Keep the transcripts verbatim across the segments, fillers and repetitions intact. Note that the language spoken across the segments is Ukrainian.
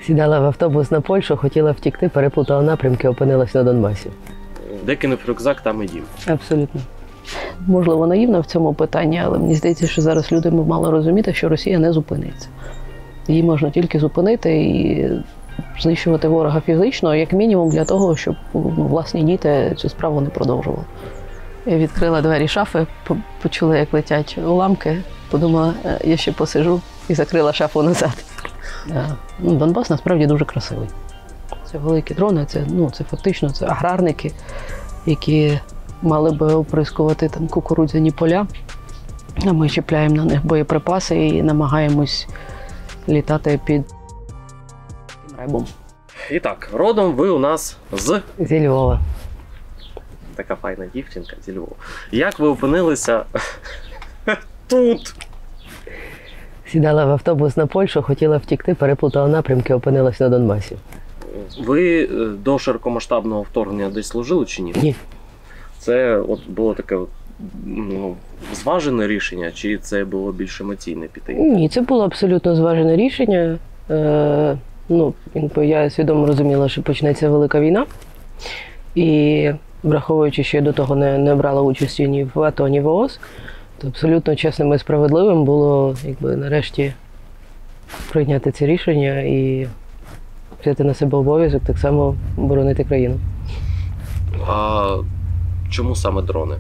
Сідала в автобус на Польщу, хотіла втікти, переплутала напрямки, опинилась на Донбасі. Де кинув рюкзак, там і дім. Абсолютно. Можливо, наївна в цьому питанні, але мені здається, що зараз люди мали розуміти, що Росія не зупиниться. Її можна тільки зупинити і знищувати ворога фізично, як мінімум для того, щоб власні діти цю справу не продовжували. Я відкрила двері шафи, почула, як летять уламки, подумала, я ще посижу і закрила шафу назад. Донбас насправді дуже красивий. Це великі дрони, це, ну, це фактично це аграрники, які мали би оприскувати там кукурудзяні поля, а ми чіпляємо на них боєприпаси і намагаємось літати під ребом. І так, родом ви у нас з... Зі Львова. Така файна дівчинка зі Львова. Як ви опинилися тут? Сідала в автобус на Польщу, хотіла втікти, переплутала напрямки, опинилась на Донбасі. Ви до широкомасштабного вторгнення десь служили чи ні? Ні. Це от було таке от, ну, зважене рішення, чи це було більш емоційне піти? Ні, це було абсолютно зважене рішення. Е, ну, я свідомо розуміла, що почнеться велика війна. І враховуючи, що я до того не, не брала участі ні в АТО, ні в ООС, то абсолютно чесним і справедливим було, якби, нарешті прийняти це рішення і взяти на себе обов'язок так само боронити країну. А чому саме дрони?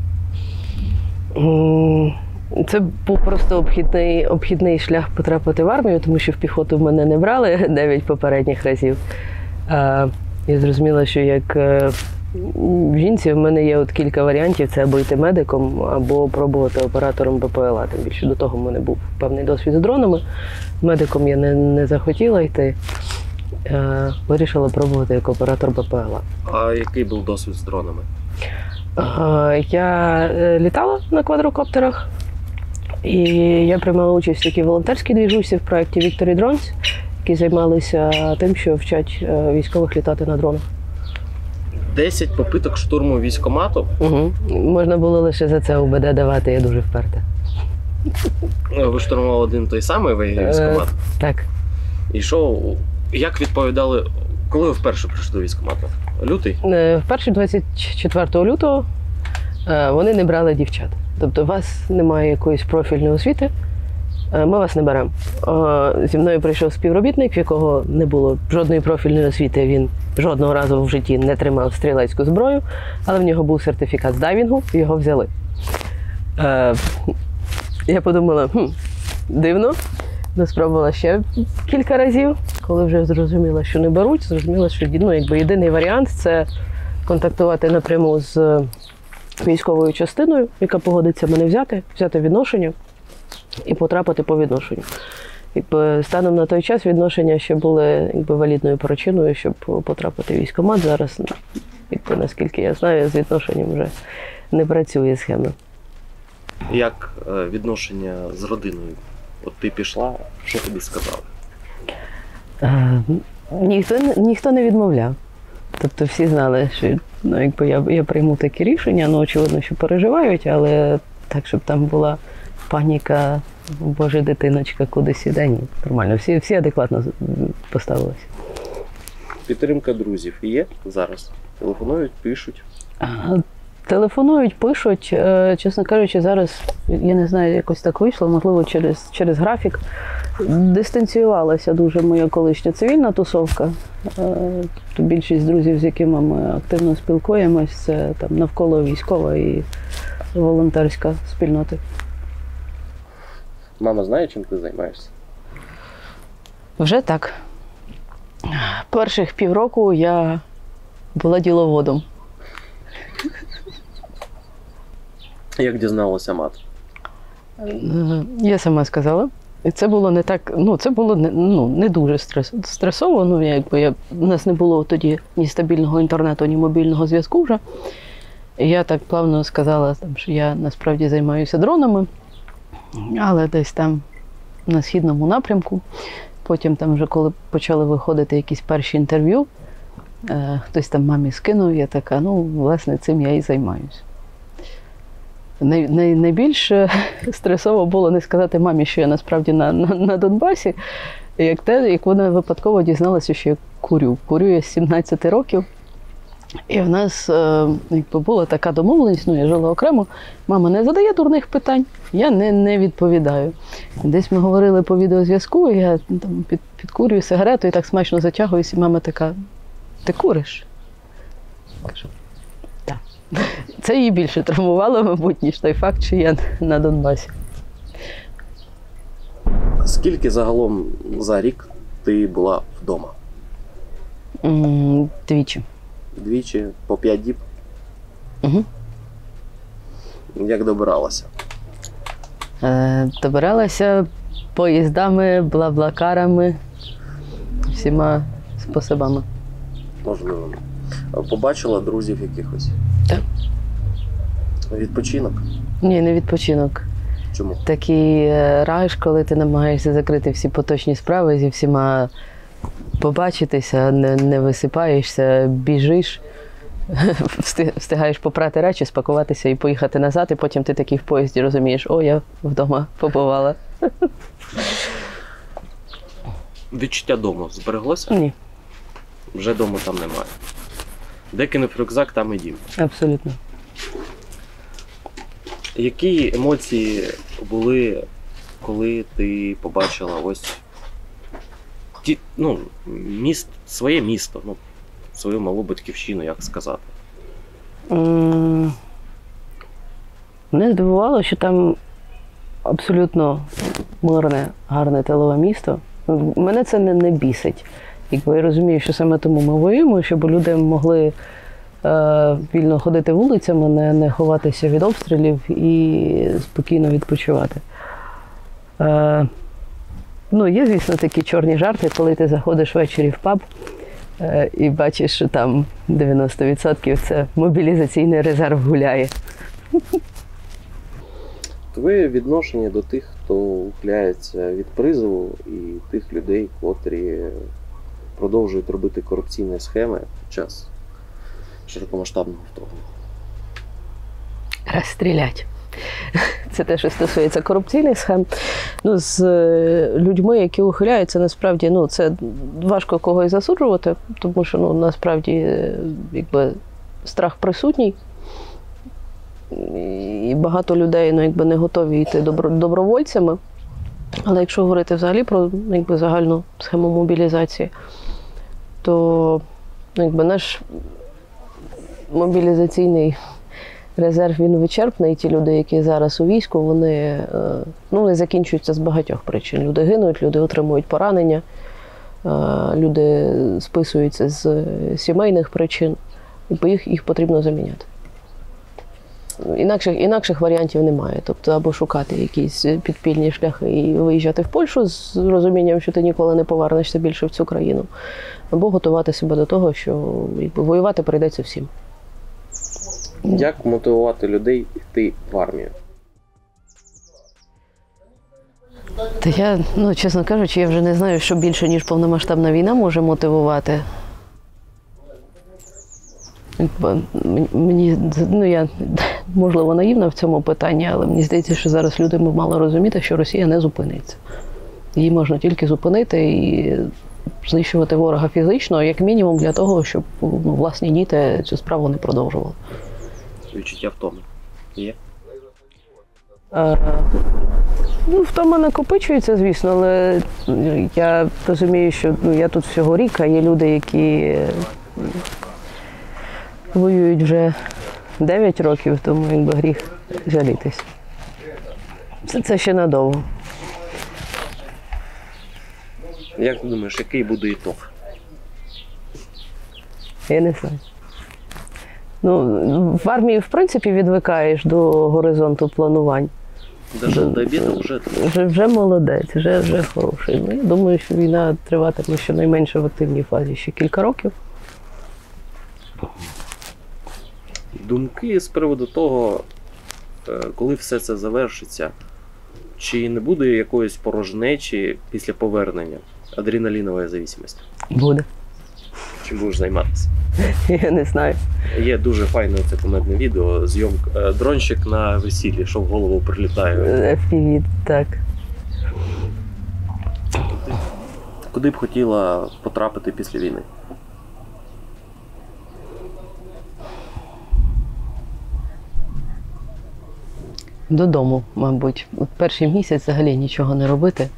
Це був просто обхідний, обхідний шлях потрапити в армію, тому що в піхоту в мене не брали дев'ять попередніх разів. А я зрозуміла, що як в жінці в мене є от кілька варіантів. Це або йти медиком, або пробувати оператором БПЛА. Тим більше до того в мене був певний досвід з дронами. Медиком я не, не захотіла йти. Е, вирішила пробувати як оператор БПЛА. А який був досвід з дронами? Е, я літала на квадрокоптерах. І я приймала участь в такій волонтерській двіжусі в проєкті Victory Drones, які займалися тим, що вчать військових літати на дронах. Десять попиток штурму військкомату? Угу. Можна було лише за це УБД давати, я дуже вперта. Ви штурмували один той самий військкомат? Е, так. І що, як відповідали, коли ви вперше прийшли до військкомату? Лютий? Вперше двадцять четвертого лютого вони не брали дівчат. Тобто у вас немає якоїсь профільної освіти, ми вас не беремо. Зі мною прийшов співробітник, в якого не було жодної профільної освіти, він жодного разу в житті не тримав стрілецьку зброю, але в нього був сертифікат з дайвінгу, його взяли. Я подумала, хм, дивно, но спробувала ще кілька разів. Коли вже зрозуміла, що не беруть, зрозуміла, що, ну, якби єдиний варіант – це контактувати напряму з військовою частиною, яка погодиться мене взяти, взяти відношення і потрапити по відношенню. Якби станом на той час відношення ще були, якби, валідною причиною, щоб потрапити в військкомат. Зараз, якби, наскільки я знаю, з відношенням вже не працює схема. Як відношення з родиною? От ти пішла, що тобі сказали? Е, ніхто, ніхто не відмовляв. Тобто всі знали, що, ну, якби я, я прийму таке рішення, ну, очевидно, що переживають, але так, щоб там була паніка, боже, дитиночка, кудись іде, ні. Нормально, всі, всі адекватно поставилися. Підтримка друзів є зараз? Телефонують, пишуть? А, телефонують, пишуть. Чесно кажучи, зараз, я не знаю, якось так вийшло, можливо, через, через графік. Дистанціювалася дуже моя колишня цивільна тусовка. Більшість друзів, з якими ми активно спілкуємось, це там навколо військова і волонтерська спільноти. Мама знає, чим ти займаєшся? Вже так. Перших півроку я була діловодом. Як дізналася мати? Я сама сказала. І це було не так, ну, це було не, ну, не дуже стрес, стресово. Ну, якби я, у нас не було тоді ні стабільного інтернету, ні мобільного зв'язку вже. І я так плавно сказала, там, що я насправді займаюся дронами, але десь там на східному напрямку. Потім там вже, коли почали виходити якісь перші інтерв'ю, е, хтось там мамі скинув, я така, ну, власне, цим я і займаюся. Най, най, найбільш стресово було не сказати мамі, що я насправді на, на, на Донбасі, Як те, як вона випадково дізналася, що я курю. Курю я з сімнадцяти років. І в нас е, якби була така домовленість, ну я жила окремо, мама не задає дурних питань, я не, не відповідаю. Десь ми говорили по відеозв'язку, я там під, підкурюю сигарету і так смачно затягуюсь, і мама така: ти куриш? Кажу, так. Це її більше травмувало, мабуть, ніж той факт, що я на Донбасі. Скільки загалом за рік ти була вдома? М, Двічі. Двічі, по п'ять діб? Угу. Як добиралася? Е, добиралася поїздами, блаблакарами, всіма способами. Можливо. Побачила друзів якихось? Так. Відпочинок? Ні, не відпочинок. Чому? Такий е, раж, коли ти намагаєшся закрити всі поточні справи, зі всіма побачитися, не, не висипаєшся, біжиш, встиг- встигаєш попрати речі, спакуватися і поїхати назад, і потім ти такий в поїзді розумієш: о, я вдома побувала. Відчуття дому збереглося? Ні, Вже дому там немає. Де кинув рюкзак, там і дім. абсолютно. Які емоції були, коли ти побачила ось ті, ну, міст, своє місто, ну, свою малу батьківщину, як сказати? М, Мене здивувало, що там абсолютно мирне, гарне тилове місто. Мене це не, не бісить. Якби я розумію, що саме тому ми воюємо, щоб люди могли е, вільно ходити вулицями, не, не ховатися від обстрілів і спокійно відпочивати. Е, ну, є, звісно, такі чорні жарти, коли ти заходиш ввечері в паб е, і бачиш, що там дев'яносто відсотків це мобілізаційний резерв гуляє. Твоє відношення до тих, хто ухиляється від призову, і тих людей, котрі продовжують робити корупційні схеми під час широкомасштабного вторгнення? Розстрілять. Це те, що стосується корупційних схем. Ну, з е, людьми, які ухиляються, насправді, ну, це важко когось засуджувати, тому що, ну, насправді, е, якби, страх присутній. І багато людей, ну, якби, не готові йти добро, добровольцями. Але якщо говорити взагалі про, якби, загальну схему мобілізації, то, ну, якби, наш мобілізаційний резерв, він вичерпний. Ті люди, які зараз у війську, вони, ну, вони закінчуються з багатьох причин. Люди гинуть, люди отримують поранення, люди списуються з сімейних причин, і їх, їх потрібно заміняти. Інакших, інакших варіантів немає. Тобто або шукати якісь підпільні шляхи і виїжджати в Польщу з розумінням, що ти ніколи не повернешся більше в цю країну, або готувати себе до того, що, якби, воювати прийдеться всім. Як мотивувати людей йти в армію? Та я, ну, чесно кажучи, я вже не знаю, що більше, ніж повномасштабна війна може мотивувати. Якби, мені, ну, я, можливо, наївна в цьому питанні, але мені здається, що зараз люди мали розуміти, що Росія не зупиниться. Її можна тільки зупинити і знищувати ворога фізично, як мінімум для того, щоб, ну, власні діти цю справу не продовжували. Відчуття втоми є? Е, ну, втома накопичується, звісно, але я розумію, що, ну, я тут всього рік, а є люди, які воюють вже дев'ять років, тому, якби, гріх жалітись. Це, це ще надовго. Як ти думаєш, який буде ітог? Я не знаю. Ну, в армії, в принципі, відвикаєш до горизонту планувань. Даже до обіду вже Вже, вже молодець, вже, вже хороший. Ну, я думаю, що війна триватиме щонайменше в активній фазі ще кілька років. думки з приводу того, коли все це завершиться, чи не буде якоїсь порожнечі після повернення, адреналінової зависимості? Буде. Чим будеш займатися? Я не знаю. Є дуже файне це кумедне відео, зйомка, дронщик на весіллі, що в голову прилітає. еф пі ві, так. Куди б хотіла потрапити після війни? Додому, мабуть. От перший місяць взагалі нічого не робити.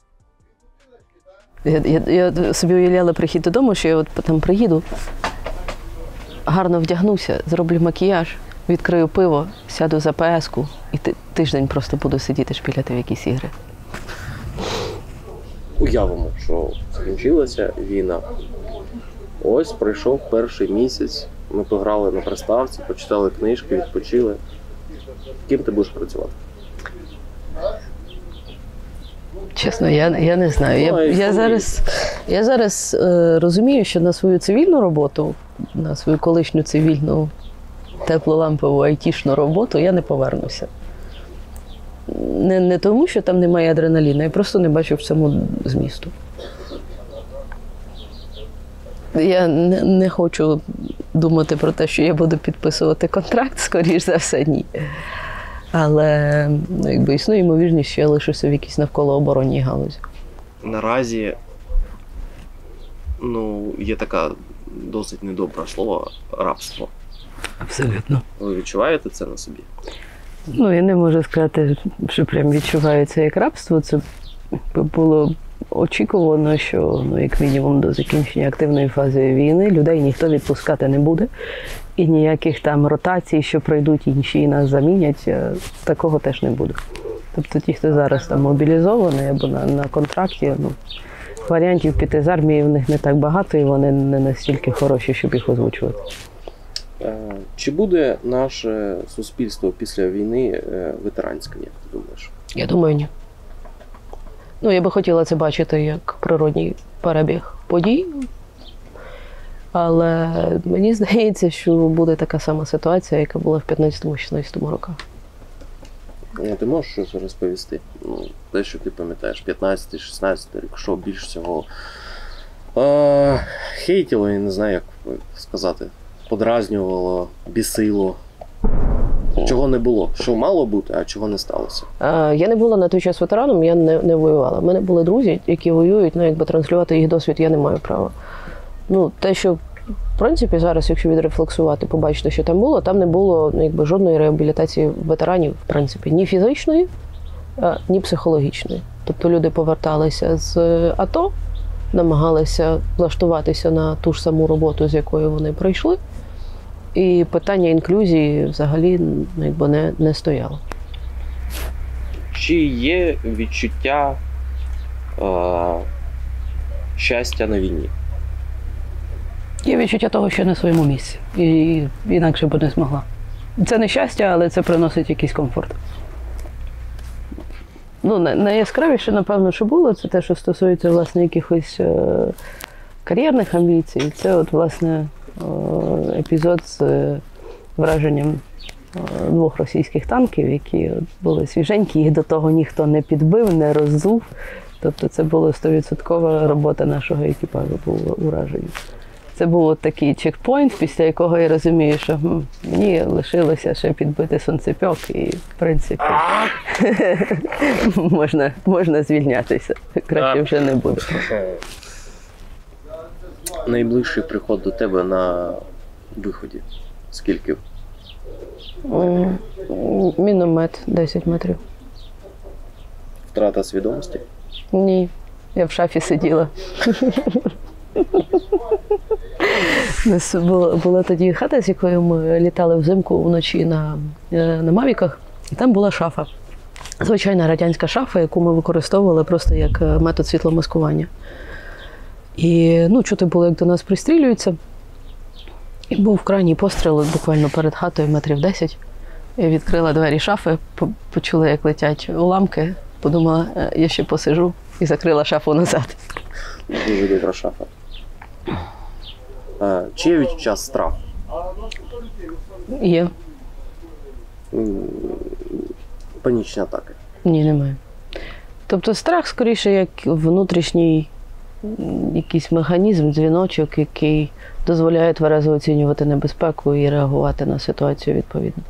Я, я, я собі уявляла прихід додому, що я от там приїду, гарно вдягнуся, зроблю макіяж, відкрию пиво, сяду за пе ес-ку і ти, тиждень просто буду сидіти шпіляти в якісь ігри. Уявимо, що закінчилася війна. Ось пройшов перший місяць, ми пограли на приставці, почитали книжки, відпочили. Ким ти будеш працювати? Чесно, я, я не знаю. Я, Ну, я зараз, я зараз е, розумію, що на свою цивільну роботу, на свою колишню цивільну теплолампову айтішну роботу я не повернуся. Не, не тому, що там немає адреналіну, я просто не бачу в цьому змісту. Я не, не хочу думати про те, що я буду підписувати контракт, скоріш за все, ні. Але ну, якби існує ймовірність, що я лишуся в якійсь навколооборонній галузі. Наразі ну, є така досить недобре слово рабство. Абсолютно. Ви відчуваєте це на собі? Ну, я не можу сказати, що прям відчуваю це як рабство. Це було очікувано, що ну, як мінімум до закінчення активної фази війни людей ніхто відпускати не буде. І ніяких там ротацій, що пройдуть інші і нас замінять, такого теж не буде. Тобто ті, хто зараз там мобілізований або на, на контракті, ну, варіантів піти з армії в них не так багато, і вони не настільки хороші, щоб їх озвучувати. Чи буде наше суспільство після війни ветеранським, як ти думаєш? Я думаю, ні. Ну, я би хотіла це бачити як природній перебіг подій. Але мені здається, що буде така сама ситуація, яка була в п'ятнадцятому-шістнадцятому роках. Ти можеш щось розповісти? Ну, те, що ти пам'ятаєш, п'ятнадцятий шістнадцятий рік, що більш всього е- хейтило, я не знаю, як сказати, подразнювало, бісило. Чого не було? Що мало бути, а чого не сталося? Е, я не була на той час ветераном, я не, не воювала. У мене були друзі, які воюють, ну якби транслювати їх досвід я не маю права. Ну, те, що, в принципі, зараз, якщо відрефлексувати, побачити, що там було, там не було ну, якби, жодної реабілітації ветеранів, в принципі, ні фізичної, ні психологічної. Тобто люди поверталися з АТО, намагалися влаштуватися на ту ж саму роботу, з якою вони прийшли, і питання інклюзії взагалі ну, якби, не, не стояло. Чи є відчуття е- щастя на війні? Є відчуття того, що я на своєму місці. І інакше б не змогла. Це не щастя, але це приносить якийсь комфорт. Ну, найяскравіше, напевно, що було, це те, що стосується, власне, якихось е- кар'єрних амбіцій. Це, от, власне, е- епізод з е- враженням е- двох російських танків, які от, були свіженькі, їх до того ніхто не підбив, не роззув. Тобто це була сто відсотків робота нашого екіпажу, було ураження. Це був от такий чекпоінт, після якого я розумію, що м, мені лишилося ще підбити сонцепьок і, в принципі, можна, можна звільнятися. Краще вже не буде. Найближчий приход до тебе на виході? Скільки? М, Міномет десять метрів. Втрата свідомості? Ні, я в шафі сиділа. У нас була, була тоді хата, з якою ми літали взимку вночі на, на Мавіках, і там була шафа. Звичайна радянська шафа, яку ми використовували просто як метод світломаскування. І ну, чути було, як до нас пристрілюються. І був крайній постріл буквально перед хатою метрів десять. Я відкрила двері шафи, почула, як летять уламки, подумала, я ще посижу, і закрила шафу назад. Дуже добра шафа. А, чи є відчуття страху? Є. Панічні атаки? Ні, немає. Тобто страх, скоріше, як внутрішній якийсь механізм, дзвіночок, який дозволяє тверезо оцінювати небезпеку і реагувати на ситуацію відповідно.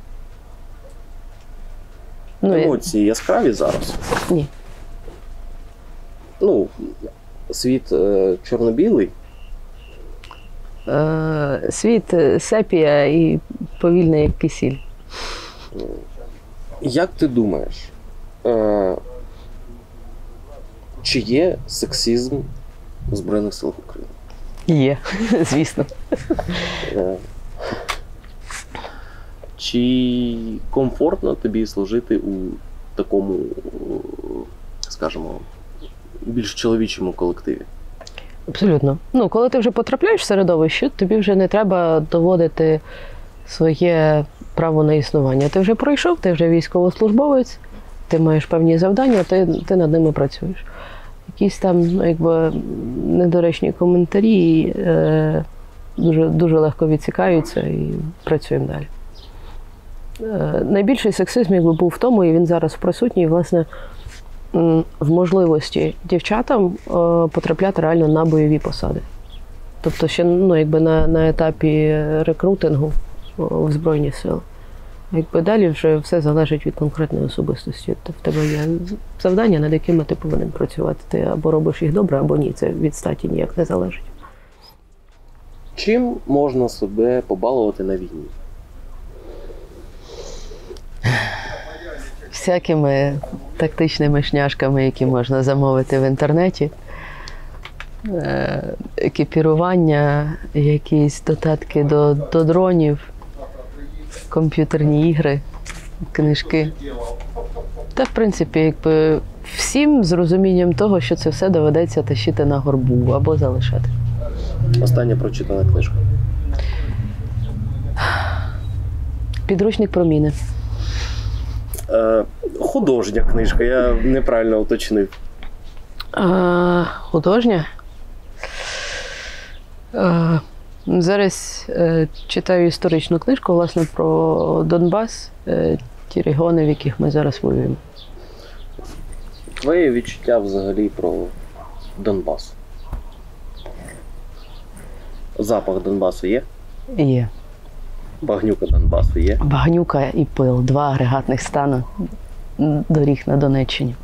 Ну, емоції яскраві зараз? Ні. Ну, світ е, чорно-білий. Е, світ сепія і повільний, як кисіль. Як ти думаєш, е, чи є сексизм в Збройних силах України? Є, звісно. Е, чи комфортно тобі служити у такому, скажімо, більш чоловічому колективі? Абсолютно. Ну, коли ти вже потрапляєш в середовище, тобі вже не треба доводити своє право на існування. Ти вже пройшов, ти вже військовослужбовець, ти маєш певні завдання, ти, ти над ними працюєш. Якісь там, ну, якби, недоречні коментарі е, дуже, дуже легко відсікаються і працюємо далі. Е, найбільший сексизм, якби, був в тому, і він зараз присутній, власне, в можливості дівчатам е, потрапляти реально на бойові посади. Тобто ще, ну, якби на, на етапі рекрутингу в Збройні Сили. Якби далі вже все залежить від конкретної особистості. В тебе є завдання, над якими ти повинен працювати. Ти або робиш їх добре, або ні. Це від статі ніяк не залежить. Чим можна себе побалувати на війні? Всякими тактичними шняшками, які можна замовити в інтернеті. Екіпірування, якісь додатки до, до дронів, комп'ютерні ігри, книжки. Та, в принципі, якби всім з розумінням того, що це все доведеться тащити на горбу або залишати. Остання прочитана книжка. Підручник про міни. Е, художня книжка, я неправильно уточнив. А, художня? А, зараз е, читаю історичну книжку, власне, про Донбас, е, ті регіони, в яких ми зараз воюємо. Твоє відчуття взагалі про Донбас? Запах Донбасу є? Є. Багнюка Донбасу є? Багнюка і пил. Два агрегатних стани доріг на Донеччині.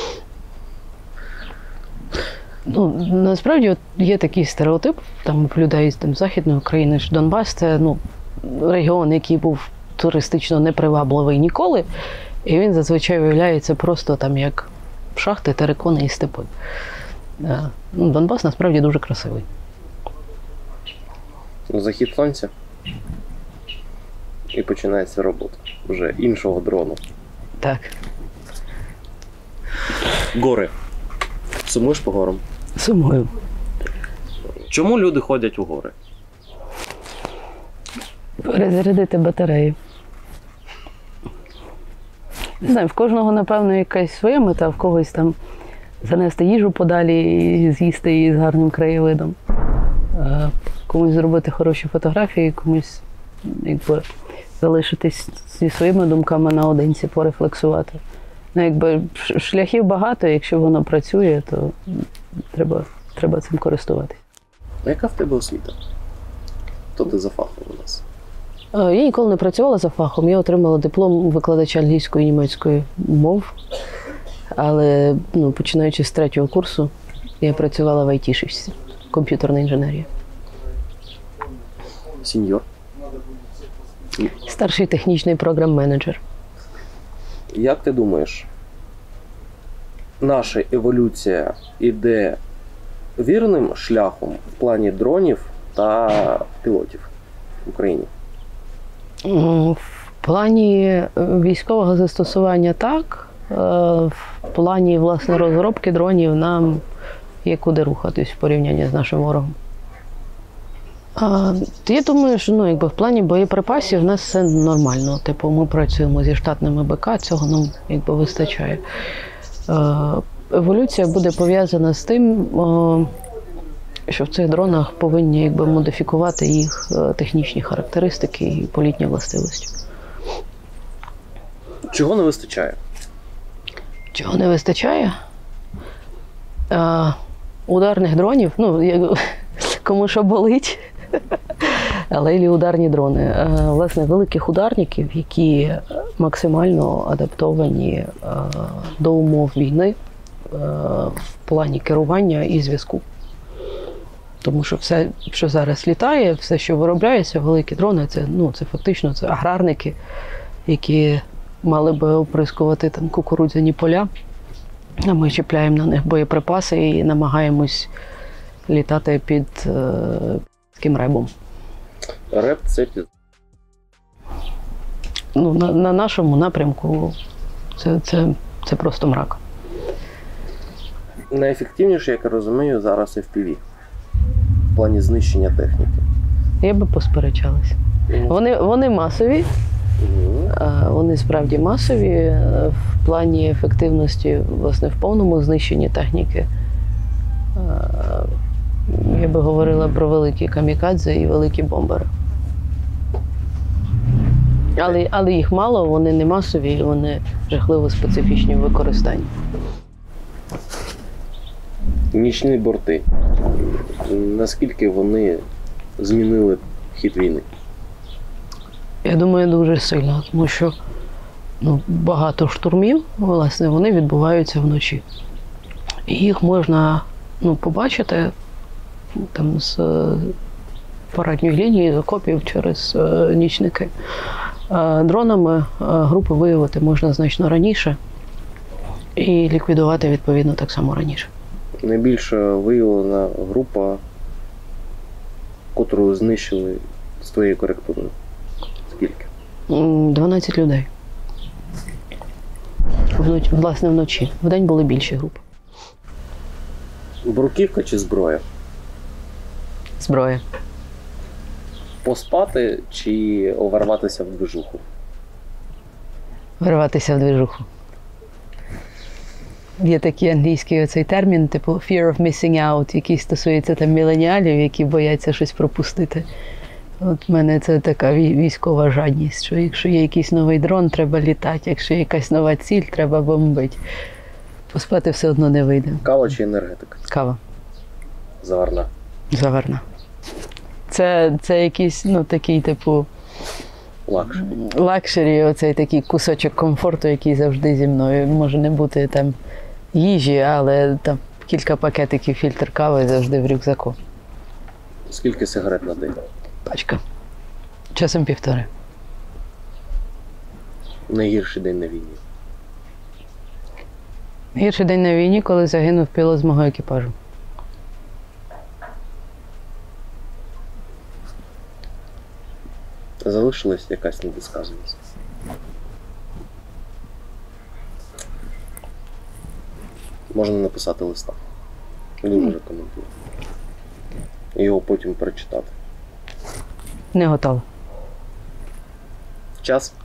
Ну, насправді от є такий стереотип там у людей з там, Західної України, що Донбас – це, ну, регіон, який був туристично непривабливий ніколи, і він зазвичай виявляється просто там як шахти, терикони і степи. Ну, Донбас насправді дуже красивий. Захід сонця. І починається робота вже іншого дрону. Так. Гори. Сумуєш по горам? Сумую. Чому люди ходять у гори? Перезарядити батареї. Не знаю, в кожного, напевно, якась своя мета, в когось там занести їжу подалі і з'їсти її з гарним краєвидом. А комусь зробити хороші фотографії, комусь, якби, залишитись зі своїми думками наодинці, порефлексувати. Ну, якби шляхів багато, якщо воно працює, то треба, треба цим користуватись. А яка в тебе освіта? Хто ти за фахом у нас? Я ніколи не працювала за фахом. Я отримала диплом викладача англійської і німецької мов. Але, ну, починаючи з третього курсу, я працювала в айтішечці, комп'ютерна інженерія. Сіньор? Старший технічний програм-менеджер. Як ти думаєш, наша еволюція іде вірним шляхом в плані дронів та пілотів в Україні? В плані військового застосування так. В плані, власне, розробки дронів нам є куди рухатись в порівнянні з нашим ворогом. А, я думаю, що, ну, якби в плані боєприпасів в нас все нормально. Типу, ми працюємо зі штатними БК, цього нам, якби, вистачає. А, еволюція буде пов'язана з тим, а, що в цих дронах повинні, якби, модифікувати їх технічні характеристики і політні властивості. Чого не вистачає? Чого не вистачає? А, ударних дронів, ну, кому що болить, але і ударні дрони. А, власне, великих ударників, які максимально адаптовані а, до умов війни, в плані керування і зв'язку. Тому що все, що зараз літає, все, що виробляється, великі дрони, це, ну, це фактично це аграрники, які мали би оприскувати там кукурудзяні поля, а ми чіпляємо на них боєприпаси і намагаємось літати під е, таким ребом. Реп – це під... Ну, на, на нашому напрямку це, це, це просто мрак. Найефективніше, як я розумію, зараз еф пі ві в плані знищення техніки. Я би посперечалася. Вони, вони масові, Угу. вони справді масові в плані ефективності, власне, в повному знищенні техніки. Я би говорила про великі камікадзе і великі бомбери. Але, але їх мало, вони не масові, вони жахливо специфічні в використанні. Нічні борти. Наскільки вони змінили хід війни? Я думаю, дуже сильно, тому що ну, багато штурмів, власне, вони відбуваються вночі. І їх можна ну, побачити там, з парадньої лінії, з окопів через е, нічники. Е, дронами е, групи виявити можна значно раніше і ліквідувати, відповідно, так само раніше. Найбільше виявлена група, котру знищили з твоєю коректурою. Скільки? М, дванадцять людей. Вночі, власне, вночі. Вдень були більші групи. Бруківка чи зброя? Зброя. Поспати чи уварватися в движуху? Вирватися в движуху. Є такий англійський оцей термін, типу fear of missing out, який стосується там міленіалів, які бояться щось пропустити. От в мене це така військова жадність, що якщо є якийсь новий дрон, треба літати, якщо є якась нова ціль, треба бомбити. Поспати все одно не вийде. Кава чи енергетика? Кава. Заварна. Заварна. Це, це якийсь, ну, такий, типу, Лакшері. лакшері, оцей такий кусочок комфорту, який завжди зі мною. Може не бути там їжі, але там кілька пакетиків фільтр кави завжди в рюкзаку. Скільки сигарет на день? Пачка. Часом півтори. Найгірший день на війні. Гірший день на війні, коли загинув пілот з мого екіпажу. Залишилась якась недосказаність. Можна написати листа. Дуже рекомендую. І його потім перечитати. Не готова. Час?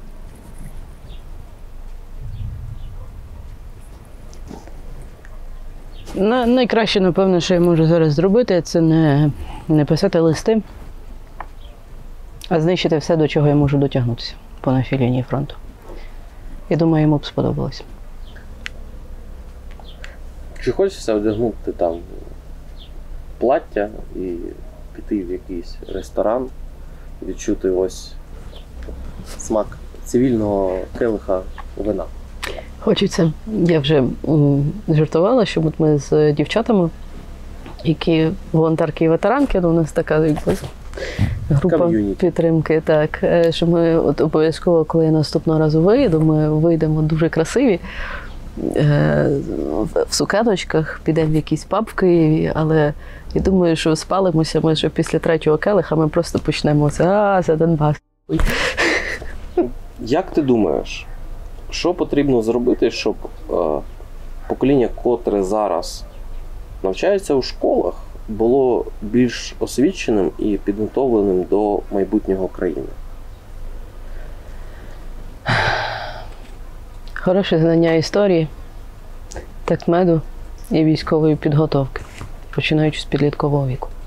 На, найкраще, напевно, що я можу зараз зробити, це не, не писати листи, а знищити все, до чого я можу дотягнутися по нашій лінії фронту. Я думаю, йому б сподобалось. Чи хочеться одягнути там плаття і піти в якийсь ресторан, відчути ось смак цивільного келиха вина? Хочеться. Я вже м, жартувала, що от ми з дівчатами, які волонтерки і ветеранки, ну, у нас така якби, група Ком'юніті. підтримки, так, е, що ми от обов'язково, коли я наступного разу вийду, ми вийдемо дуже красиві, е, в сукеночках, підемо в якийсь паб в Києві, але я думаю, що спалимося ми вже після третього келиха, ми просто почнемо це, а, за Донбас. Як ти думаєш, що потрібно зробити, щоб е, покоління, котре зараз навчається у школах, було більш освіченим і підготовленим до майбутнього країни? Хороше знання історії, такмеду і військової підготовки, починаючи з підліткового віку.